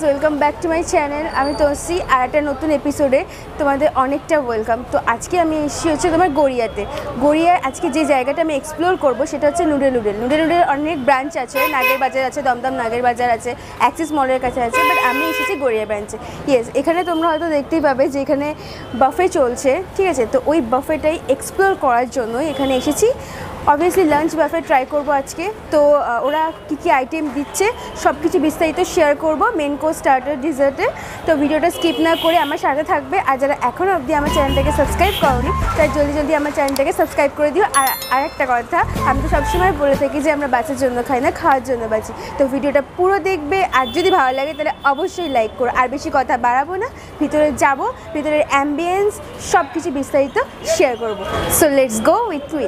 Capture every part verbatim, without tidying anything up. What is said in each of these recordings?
Welcome back to my channel. আমি তসি আর একটা নতুন এপিসোডে তোমাদের অনেকটা ওয়েলকাম। তো আজকে আমি এসেছি হচ্ছে তোমার গড়িয়াতে। গড়িয়ায় আজকে যে জায়গাটা আমি এক্সপ্লোর করবো সেটা হচ্ছে নুডেল নুডেল নুডেল নুডেল অনেক ব্রাঞ্চ আছে, নাগের বাজার আছে, দমদম নাগের বাজার আছে, অ্যাক্সিস মলের কাছে আছে, বাট আমি এসেছি গড়িয়া ব্রাঞ্চে। ইয়েস, এখানে তোমরা হয়তো দেখতেই পাবে যে এখানে বাফে চলছে, ঠিক আছে? তো ওই বাফেটাই এক্সপ্লোর করার জন্য এখানে এসেছি। অবভিয়াসলি লাঞ্চ বাফে ট্রাই করবো আজকে। তো ওরা কী কী আইটেম দিচ্ছে সব কিছু বিস্তারিত শেয়ার করবো, মেন কোর্স, স্টার্টার, ডিজার্টে। তো ভিডিওটা স্কিপ না করে আমার সাথে থাকবে। আর যারা এখনও অবধি আমার চ্যানেলটাকে সাবস্ক্রাইব করোনি তাই জলদি জলদি আমার চ্যানেলটাকে সাবস্ক্রাইব করে দিও। আর আরেকটা কথা, আমি তো সবসময় বলে থাকি যে আমরা বাঁচার জন্য খাই না, খাওয়ার জন্য বাঁচি। তো ভিডিওটা পুরো দেখবে, আর যদি ভালো লাগে তাহলে অবশ্যই লাইক করো। আর বেশি কথা বাড়াবো না, ভিতরে যাব, ভিতরের অ্যাম্বিয়েন্স সব কিছু বিস্তারিত শেয়ার করবো। So let's go with me.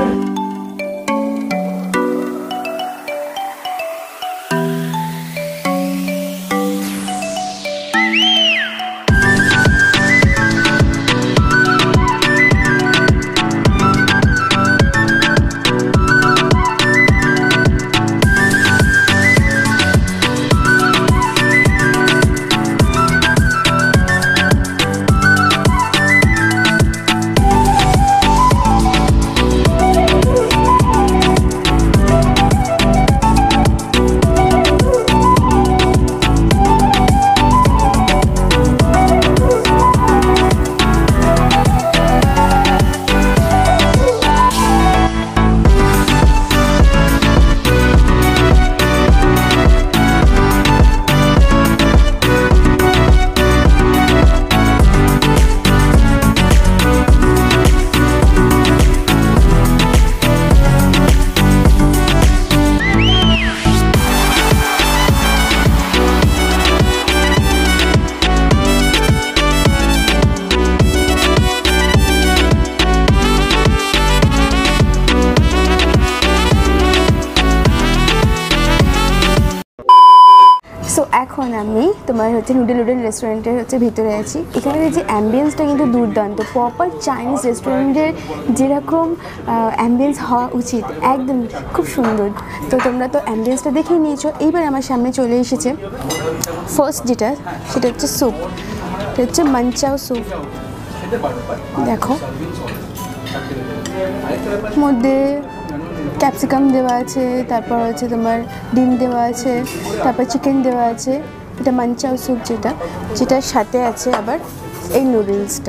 So এখন আমি তোমার হচ্ছে নুডেল নুডেল রেস্টুরেন্টের হচ্ছে ভিতরে আছি। এখানে যে অ্যাম্বিয়েন্সটা কিন্তু দুর্দান্ত, প্রপার চাইনিজ রেস্টুরেন্টের যেরকম অ্যাম্বিয়েন্স হওয়া উচিত, একদম খুব সুন্দর। তো তোমরা তো অ্যাম্বিয়েন্সটা দেখেই নিয়েছো। এইবার আমার সামনে চলে এসেছে ফার্স্ট যেটা, সেটা হচ্ছে স্যুপ। এটা হচ্ছে মানচাও স্যুপ। দেখো, মধ্যে ক্যাপসিকাম দেওয়া আছে, তারপর হচ্ছে তোমার ডিম দেওয়া আছে, তারপর চিকেন দেওয়া আছে। এটা মানচাও স্যুপ, যেটা যেটার সাথে আছে আবার এই নুডলসটা।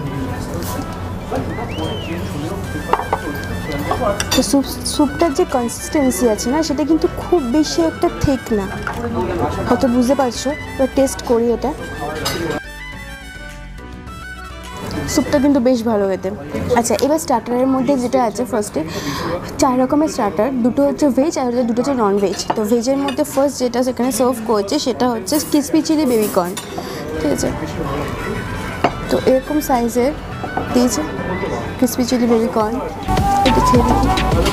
তো স্যুপ স্যুপটার যে কনসিস্টেন্সি আছে না, সেটা কিন্তু খুব বেশি একটা ঠিক না, হয়তো বুঝতে পারছো। এবার টেস্ট করি এটা। স্যুপটা কিন্তু বেশ ভালো খেতে। আচ্ছা, এবার স্টার্টারের মধ্যে যেটা আছে, ফার্স্টে চার রকমের স্টার্টার, দুটো হচ্ছে ভেজ আর দুটো হচ্ছে নন ভেজ। তো ভেজের মধ্যে ফার্স্ট যেটা সেখানে সার্ভ করছে সেটা হচ্ছে ক্রিসপি চিলি বেবি কর্ন, ঠিক আছে? তো এরকম সাইজের দিয়েছে ক্রিসপি চিলি বেবি কর্ন। এটা খেয়ে দেখি,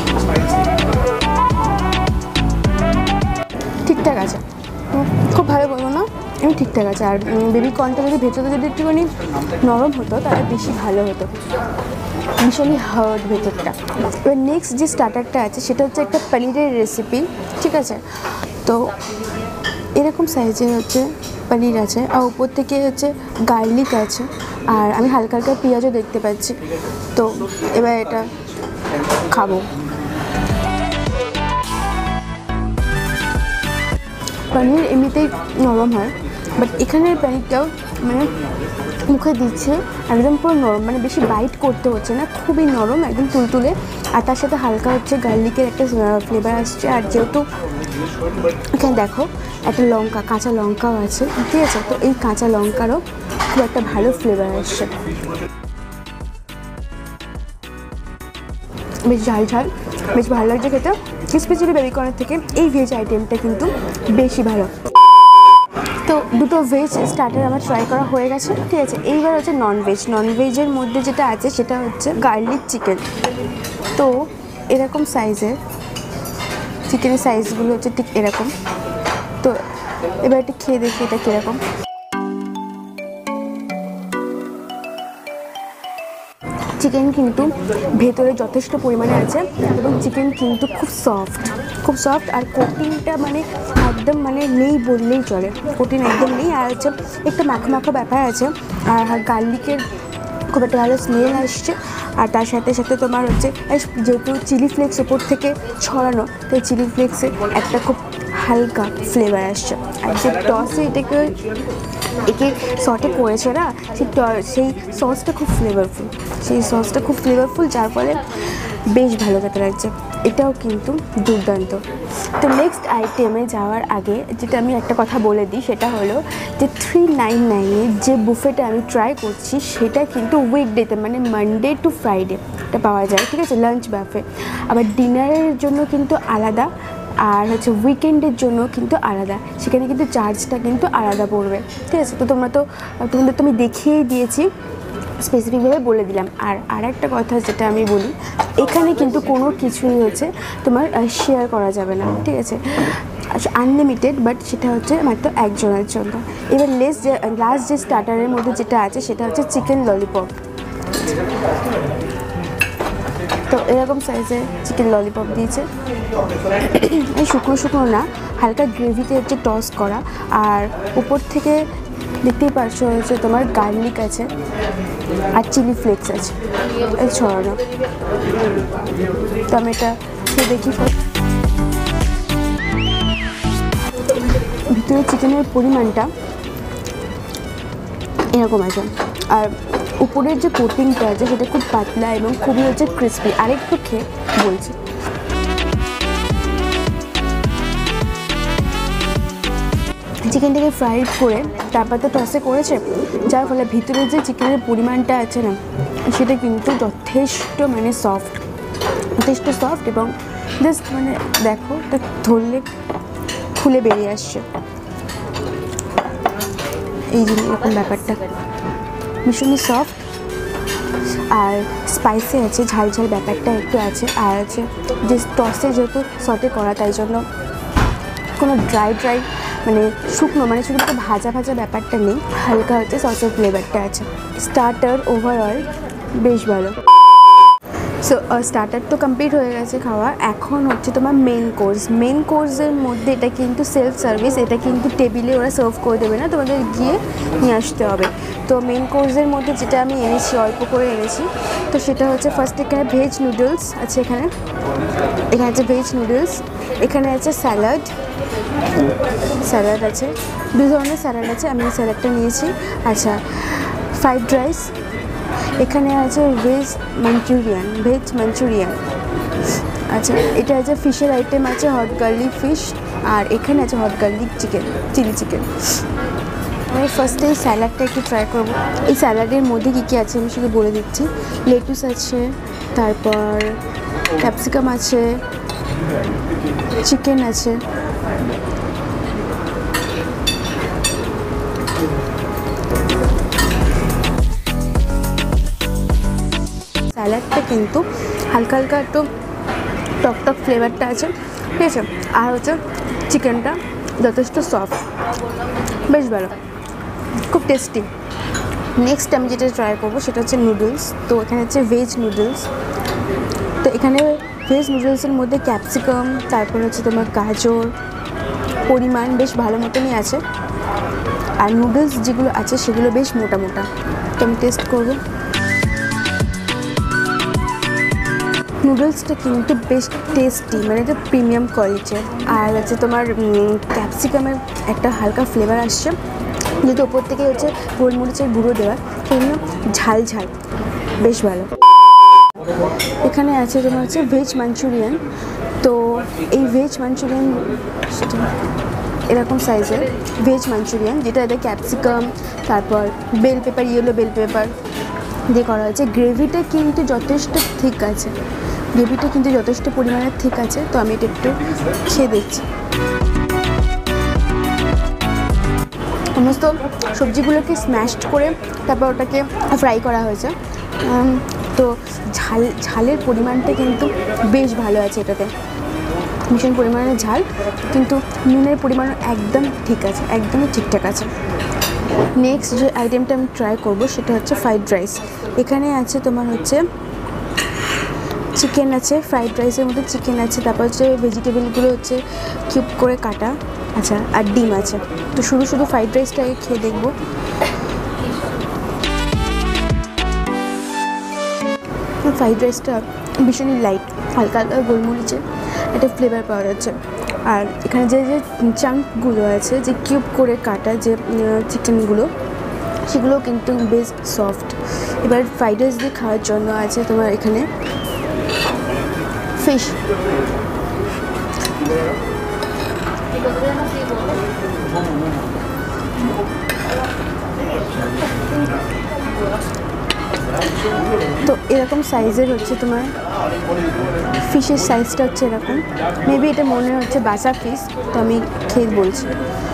ঠিকঠাক আছে, খুব ভালো বলবো না, এমনি ঠিকঠাক আছে। আর বেবি কর্নটা যদি ভেতরে যদি একটুখানি নরম হতো তাহলে বেশি ভালো হতো, ভীষণই হার্ড ভেতরটা। এবার নেক্সট যে স্টার্টারটা আছে সেটা হচ্ছে একটা পনিরের রেসিপি, ঠিক আছে? তো এরকম সাইজের হচ্ছে পনির আছে, আর উপর থেকে হচ্ছে গার্লিক আছে, আর আমি হালকা হালকা পেঁয়াজও দেখতে পাচ্ছি। তো এবার এটা খাবো। পনির এমনিতেই নরম হয়, বাট এখানের পনিরটাও মানে মুখে দিচ্ছে একদম পুরো নরম, মানে বেশি বাইট করতে হচ্ছে না, খুবই নরম, একদম তুলতুলে। আর তার সাথে হালকা হচ্ছে গার্লিকের একটা ফ্লেভার আসছে। আর যেহেতু এখানে দেখো একটা লঙ্কা, কাঁচা লঙ্কাও আছে, ঠিক আছে? তো এই কাঁচা লঙ্কারও খুব একটা ভালো ফ্লেভার আসছে, বেশ ঝাল ঝাল, বেশ ভালো লাগছে খেতে। ক্রিসপি চিলি বেবি কর্নের থেকে এই ভেজ আইটেমটা কিন্তু বেশি ভালো। তো দুটো ভেজ স্টার্টার আমার ট্রাই করা হয়ে গেছে, ঠিক আছে? এইবার হচ্ছে নন ভেজ। নন ভেজের মধ্যে যেটা আছে সেটা হচ্ছে গার্লিক চিকেন। তো এরকম সাইজের চিকেনের সাইজগুলো হচ্ছে ঠিক এরকম। তো এবার একটু খেয়ে দেখি এটা কীরকম। চিকেন কিন্তু ভেতরে যথেষ্ট পরিমাণে আছে এবং চিকেন কিন্তু খুব সফট খুব সফট আর কোটিংটা মানে একদম মানে নেই বললেই চলে, কঠিন একদম নেই। আর হচ্ছে একটু মাখো মাখো ব্যাপার আছে, আর গার্লিকের খুব একটা ভালো স্মেল আসছে। আর তার সাথে সাথে তোমার হচ্ছে যেহেতু চিলি ফ্লেক্স ওপর থেকে ছড়ানো, তো চিলি ফ্লেক্সে একটা খুব হালকা ফ্লেভার আসছে। আর যে টসে এটাকে একে সটে করেছে না, সেই সেই সসটা খুব ফ্লেভারফুল, সেই সসটা খুব ফ্লেভারফুল যার ফলে বেশ ভালো খেতে লাগছে। এটাও কিন্তু দুর্দান্ত। তো নেক্সট আইটেমে যাওয়ার আগে যেটা আমি একটা কথা বলে দিই, সেটা হলো যে থ্রি নাইন নাইনের যে বুফেটা আমি ট্রাই করছি সেটা কিন্তু উইকডেতে মানে মানডে টু ফ্রাইডে এটা পাওয়া যায়, ঠিক আছে, লাঞ্চ ব্যাফে। আবার ডিনারের জন্য কিন্তু আলাদা, আর হচ্ছে উইকেন্ডের জন্য কিন্তু আলাদা, সেখানে কিন্তু চার্জটা কিন্তু আলাদা পড়বে, ঠিক আছে। তো তোমরা তো তোমাদের তো আমি দেখিয়েই দিয়েছি, স্পেসিফিকভাবে বলে দিলাম। আর আর একটা কথা যেটা আমি বলি, এখানে কিন্তু কোনো কিছুই হচ্ছে তোমার শেয়ার করা যাবে না, ঠিক আছে, আনলিমিটেড, বাট সেটা হচ্ছে মাত্র একজনের জন্য। এবার লেস যে লাস্ট যে স্টার্টারের মধ্যে যেটা আছে সেটা হচ্ছে চিকেন ললিপপ। তো এরকম সাইজে চিকেন ললিপপ দিয়েছে, এই শুকনো শুকনো না, হালকা গ্রেভিতে হচ্ছে টস করা। আর উপর থেকে দেখতেই পারছো হচ্ছে তোমার গার্লিক আছে আর চিলি ফ্লেক্স আছে এই ছড়ানো। তো আমি এটা দেখি, ভিতরে চিকেনের পরিমাণটা এরকম আছে, আর উপরের যে কোটিংটা আছে সেটা খুব পাতলা এবং খুবই হচ্ছে ক্রিস্পি। আরেকটু খেয়ে বলছি, চিকেনটাকে ফ্রাইড করে তারপর তো টসে করেছে, যার ফলে ভিতরে যে চিকেনের পরিমাণটা আছে না সেটা কিন্তু যথেষ্ট মানে সফট, যথেষ্ট সফট এবং জাস্ট মানে দেখো এটা ধরলে খুলে বেরিয়ে আসছে, এই জন্য এরকম ব্যাপারটা ভীষণই সফট আর স্পাইসি আছে, ঝাল ঝাল ব্যাপারটা একটু আছে। আর আছে যে টসে যেহেতু সটে করা তাই জন্য কোনো ড্রাই ড্রাই মানে শুকনো মানে শুধু ভাজা ভাজা ব্যাপারটা নেই, হালকা হচ্ছে সসের ফ্লেভারটা আছে। স্টার্টার ওভারঅল বেশ ভালো। সো স্টার্টার তো কমপ্লিট হয়ে গেছে খাওয়া, এখন হচ্ছে তোমার মেন কোর্স। মেন কোর্সের মধ্যে এটা কিন্তু সেলফ সার্ভিস, এটা কিন্তু টেবিলে ওরা সার্ভ করে দেবে না, তোমাদের গিয়ে নিয়ে আসতে হবে। তো মেন কোর্সের মধ্যে যেটা আমি এনেছি, অল্প করে এনেছি, তো সেটা হচ্ছে ফার্স্ট এখানে ভেজ নুডলস আছে, এখানে এখানে আছে ভেজ নুডলস, এখানে আছে স্যালাড, স্যালাড আছে দু ধরনের স্যালাড আছে, আমি স্যালাডটা নিয়েছি। আচ্ছা, ফ্রাইড রাইস, এখানে আছে ভেজ মাঞ্চুরিয়ান, ভেজ মাঞ্চুরিয়ান। আচ্ছা, এটা আছে ফিশের আইটেম আছে, হট গার্লিক ফিশ, আর এখানে আছে hot garlic chicken, chilli chicken. আমি ফার্স্টে এই স্যালাডটা একটু ট্রাই করবো। এই স্যালাডের মধ্যে কী কী আছে আমি শুধু বলে দিচ্ছি। লেটুস আছে, তারপর ক্যাপসিকাম আছে, চিকেন আছে, স্যালাডটা কিন্তু হালকা হালকা একটু টক টক ফ্লেভারটা আছে, ঠিক আছে। আর হচ্ছে চিকেনটা যথেষ্ট সফট, বেশ ভালো, খুব টেস্টি। নেক্সট আমি যেটা ট্রাই করবো সেটা হচ্ছে নুডলস। তো এখানে হচ্ছে ভেজ নুডলস। তো এখানে ভেজ নুডলসের মধ্যে ক্যাপসিকাম, তারপর হচ্ছে তোমার গাজর পরিমাণ বেশ ভালো মতনই আছে, আর নুডলস যেগুলো আছে সেগুলো বেশ মোটা মোটা। তো আমি টেস্ট করবো। নুডলসটা কিন্তু বেশ টেস্টি, মানে এটা প্রিমিয়াম কোয়ালিটির। আর হচ্ছে তোমার ক্যাপসিকামের একটা হালকা ফ্লেভার আসছে, যেহেতু ওপর থেকে হচ্ছে গোলমরিচের গুঁড়ো দেওয়া, সেই জন্য ঝাল ঝাল বেশ ভালো। এখানে আছে তোমার হচ্ছে ভেজ মাঞ্চুরিয়ান। তো এই ভেজ মাঞ্চুরিয়ান এরকম সাইজের ভেজ মাঞ্চুরিয়ান, যেটা এতে ক্যাপসিকাম, তারপর bell pepper, yellow bell pepper দিয়ে করা হয়েছে। গ্রেভিটা কিন্তু যথেষ্ট ঠিক আছে, গ্রেভিটা কিন্তু যথেষ্ট পরিমাণে ঠিক আছে। তো আমি এটা একটু খেয়ে দেখছি। সমস্ত সবজিগুলোকে স্ম্যাশড করে তারপর ওটাকে ফ্রাই করা হয়েছে। তো ঝাল ঝালের পরিমাণটা কিন্তু বেশ ভালো আছে, এটাতে ভীষণ পরিমাণে ঝাল, কিন্তু নুনের পরিমাণ একদম ঠিক আছে, একদমই ঠিকঠাক আছে। নেক্সট যে আইটেমটা আমি ট্রাই করবো সেটা হচ্ছে ফ্রাইড রাইস। এখানে আছে তোমার হচ্ছে চিকেন আছে, ফ্রাইড রাইসের মধ্যে চিকেন আছে, তারপর হচ্ছে ভেজিটেবলগুলো হচ্ছে কিউব করে কাটা, আচ্ছা, আর ডিম আছে। তো শুধু শুধু ফ্রাইড রাইসটাকে খেয়ে দেখবো। ফ্রাইড রাইসটা ভীষণই লাইট, হালকা হালকা গোলমরিচের একটা ফ্লেভার পাওয়া যাচ্ছে। আর এখানে যে যে চাঙ্কগুলো আছে, যে কিউব করে কাটা যে চিকেনগুলো, সেগুলো কিন্তু বেশ সফট। এবার ফ্রাইড রাইস দিয়ে খাওয়ার জন্য আছে তোমার এখানে ফিশ। তো এরকম সাইজের হচ্ছে তোমার ফিশের সাইজটা হচ্ছে এরকম। মেবি এটা মনে হচ্ছে বাসা ফিশ, তো আমি খেয়ে বলছি।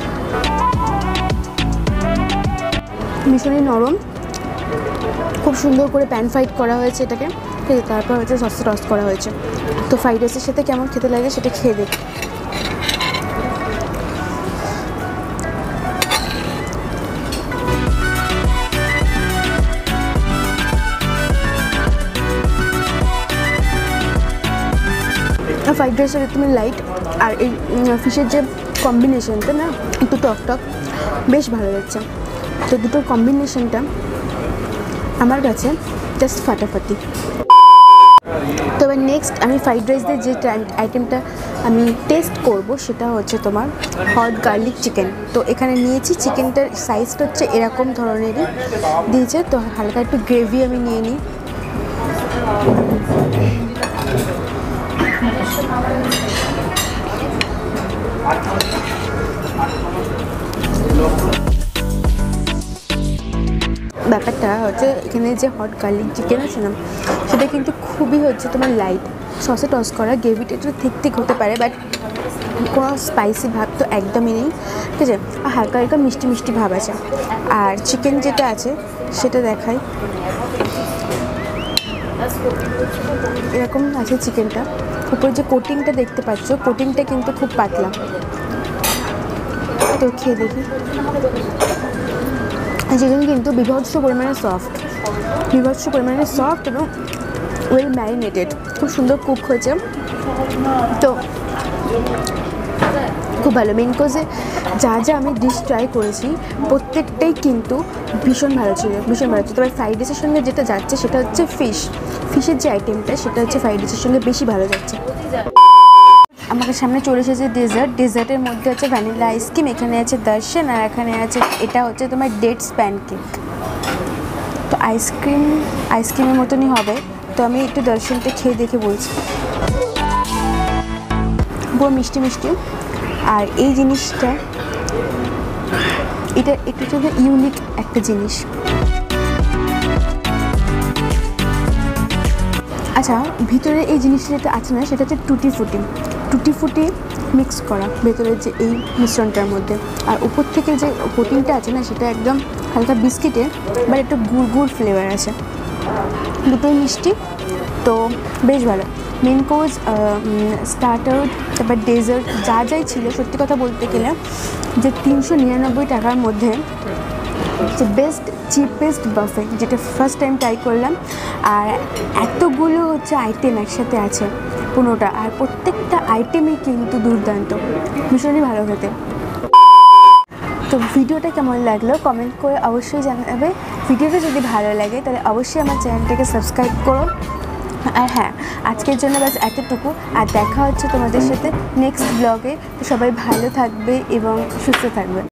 ভীষণই নরম, খুব সুন্দর করে প্যান ফ্রাইড করা হয়েছে এটাকে, ঠিক আছে। তারপর হচ্ছে সস টস করা হয়েছে। তো ফ্রাইড রাইসের সাথে কেমন খেতে লাগে সেটা খেয়ে দেখ। ফ্রাইড রাইসের তুমি লাইট আর এই ফিশের যে কম্বিনেশনটা না, একটু টক টক, বেশ ভালো লাগছে। তো দুটোর কম্বিনেশনটা আমার কাছে জাস্ট ফাটাফাটি। তো এবার নেক্সট আমি ফ্রাইড রাইস দিয়ে যে আইটেমটা আমি টেস্ট করব সেটা হচ্ছে তোমার হট গার্লিক চিকেন। তো এখানে নিয়েছি, চিকেনটার সাইজটা হচ্ছে এরকম ধরনেরই দিয়েছে। তো হালকা একটু গ্রেভি আমি নিয়ে নিই। ব্যাপারটা হচ্ছে এখানে যে হট গার্লিক চিকেন আছে না, সেটা কিন্তু খুবই হচ্ছে তোমার লাইট, সসে টস করা। গ্রেভিটা একটু ঠিক ঠিক হতে পারে, বাট কোনো স্পাইসি ভাব তো একদমই নেই, ঠিক আছে। আর হালকা হালকা মিষ্টি মিষ্টি ভাব আছে। আর চিকেন যেটা আছে সেটা দেখাই, এরকম আছে চিকেনটা। উপরে যে কোটিংটা দেখতে পাচ্ছ, কোটিংটা কিন্তু খুব পাতলা। তো খেয়ে দেখি। চিকেন কিন্তু বিভৎস পরিমাণে সফট, বিভৎস পরিমাণে সফট এবং ওয়েল ম্যারিনেটেড, খুব সুন্দর কুক হয়েছে। তো খুব ভালো। মেন কোর্সে যা যা আমি ডিশ ট্রাই করেছি প্রত্যেকটাই কিন্তু ভীষণ ভালো ছিল, ভীষণ ভালো ছিল। তবে ফ্রাইড রাইসের সঙ্গে যেটা যাচ্ছে সেটা হচ্ছে ফিশ, ফিশের যে আইটেমটা সেটা হচ্ছে ফ্রাইড রাইসের সঙ্গে বেশি ভালো যাচ্ছে। আমাদের সামনে চলে এসেছে ডেজার্ট। ডেজার্টের মধ্যে আছে ভ্যানিলা আইসক্রিম, এখানে আছে দর্শন, আর এখানে আছে এটা হচ্ছে তোমার ডেটস প্যানকেক। তো আইসক্রিম আইসক্রিমের মতনই হবে। তো আমি একটু দর্শনটা খেয়ে দেখে বলছি। পুরো মিষ্টি মিষ্টি। আর এই জিনিসটা, এটা একটু হচ্ছে ইউনিক একটা জিনিস। আচ্ছা, ভিতরে এই জিনিসটা যেটা আছে না, সেটা হচ্ছে টুটি ফুটি। টুটি ফুটি মিক্স করা ভেতরের যে এই মিশ্রণটার মধ্যে। আর উপর থেকে যে কোটিংটা আছে না, সেটা একদম হালকা বিস্কিটের, বাট একটু গুড় গুড় ফ্লেভার আছে। দুটোই মিষ্টি, তো বেশ ভালো। মেন কোর্স, স্টার্টার, তারপর ডেজার্ট যা যাই ছিল, সত্যি কথা বলতে গেলে যে তিনশো নিরানব্বই টাকার মধ্যে যে বেস্ট চিপেস্ট বাফে, যেটা ফার্স্ট টাইম ট্রাই করলাম। আর এতগুলো হচ্ছে আইটেম একসাথে আছে, পনেরোটা, আর প্রত্যেকটা আইটেমই কিন্তু দুর্দান্ত, ভীষণই ভালো খেতে। তো ভিডিওটা কেমন লাগলো কমেন্ট করে অবশ্যই জানাবে। ভিডিওটা যদি ভালো লাগে তাহলে অবশ্যই আমার চ্যানেলটাকে সাবস্ক্রাইব করো। আর হ্যাঁ, আজকের জন্য ব্যাস এতটুকু। আর দেখা হচ্ছে তোমাদের সাথে নেক্সট ব্লগে। তো সবাই ভালো থাকবে এবং সুস্থ থাকবে।